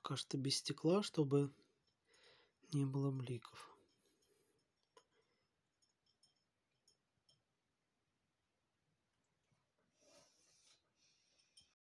Пока что без стекла, чтобы не было бликов.